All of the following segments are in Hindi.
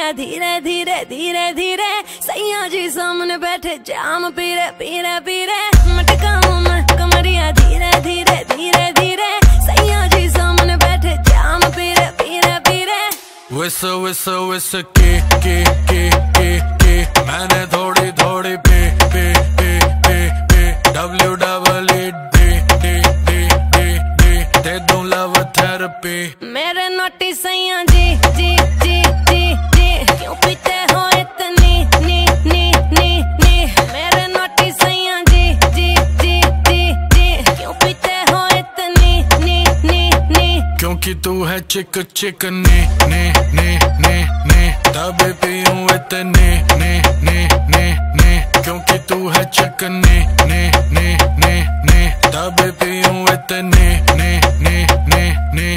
धीरे धीरे धीरे धीरे सैया जी सामने बैठे जाम पीरे पीरे पीरे मटकाऊं मैं कमरिया धीरे धीरे धीरे धीरे सैया जी सामने बैठे जाम पीरे पीरे पीरे। विस विस विस के मैंने थोड़ी थोड़ी पे पे पे पे पे दे दूं लव थेरेपी। मेरे नोटी सैया जी जी जी जी जी क्यों पीते हो इतनी नी नी नी नी। मेरे नोटी सैया जी जी जी जी जी क्यों पीते हो इतनी नी नी नी। क्योंकि तू है चिक चिक ने ने ने ने ने तभी पीऊं इतने ने ने ने ने। क्योंकि तू है चिक ने ने ने ने ने तभी पीऊं इतने ने ने ने ने।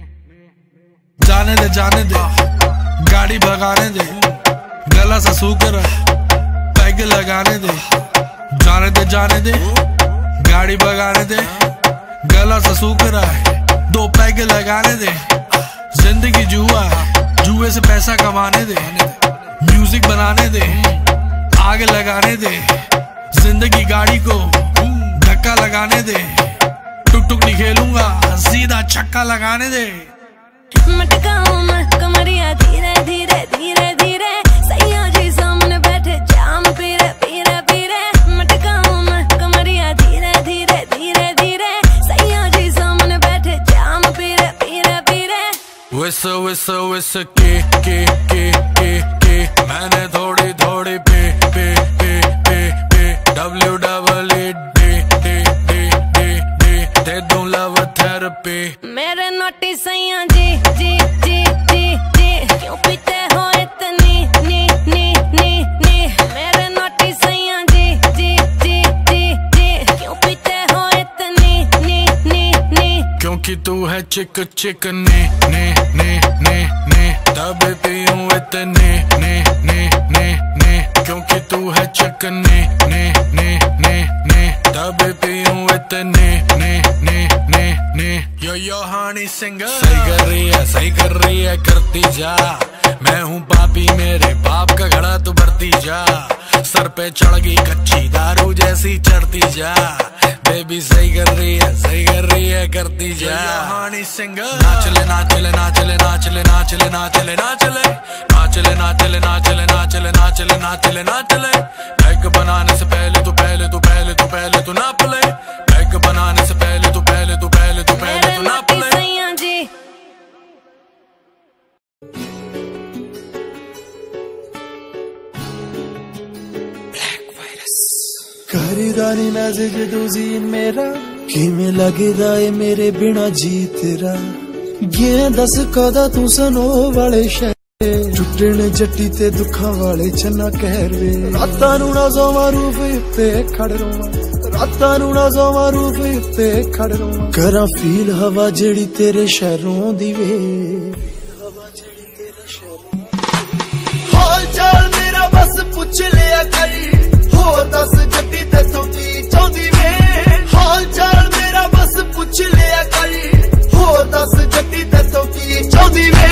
जाने दे गाड़ी भगाने दे गला सा सूकर पैग लगाने दे। जाने दे गाड़ी भगाने दे गला सा सूकर दो पैग लगाने दे। जिंदगी जुआ जुए से पैसा कमाने दे म्यूजिक बनाने दे आग लगाने दे। जिंदगी गाड़ी को धक्का लगाने दे टुक टुक नहीं खेलूंगा सीधा छक्का लगाने दे। मटकाऊं मैं कमरिया धीरे धीरे धीरे धीरे सैया जी सामने बैठे जाम पीरे पीरे पीरे। मटकाऊं मैं कमरिया धीरे धीरे धीरे धीरे सैया जी सामने बैठे जाम पीरे पीरे पीरे। विस विस विस के मैंने थोड़ी थोड़ी पे पे पे पे पे दे दूं लव थेरेपी। मेरे नोटी सैया जी जी जी जी जी क्यों पीते हो इतनी नी नी नी नी। मेरे नोटी सैया जी जी जी जी जी क्यों पीते हो इतनी नी नी नी। क्योंकि तू है चिक चिक ने ने ने ने ने तभी पीऊं इतने ने ने ने ने। क्योंकि तू है चिक ने ने ने ने ने तभी पीऊं इतने ने ने ने ने। यो हानी सिंगर सही कर रही है करती जा। मैं हूँ पापी मेरे बाप का घड़ा तू भरती जा। सर पे चढ़ गई कच्ची दारू जैसी चढ़ती जा। बेबी सही कर रही है करती जा। हानी सिंगर नाचले नाचले नाचले नाचले नाचले नाचले नाचले नाचले नाचले नाचले नाचले नाचले नाचले नाचले। पैग बनाने से पहले तू नाप ले। पैग बनाने से पहले तू नाप ले। सैया जी करीदानी मैसेज दूजी मेरा किमें लगदा है मेरे बिना जी तेरा। ये दस कदा तू सनो वाले शहरे टुटने जट्टी ते दुखा वाले चन्ना कहरे। रातां नू ना सोवां रूफ उत्ते खड़ रोवां रातां नू ना सोवां रूफ उत्ते खड़ रोवां। करा फील हवा जेड़ी तेरे शहरों दी वे हाल चाल मेरा बस पुछ लिया करी होर दस जट्टी ते की चाहती वे। हाल चाल मेरा बस पुछ लिया करी होर दस जट्टी ते की चाहती वे।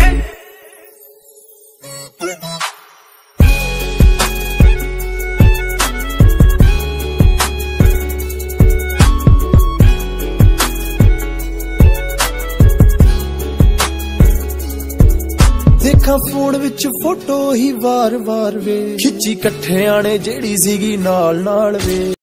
देखा फोन विच फोटो ही वार वार वे खिच्ची कट्ठे आने जेड़ी सीगी नाल नाल वे।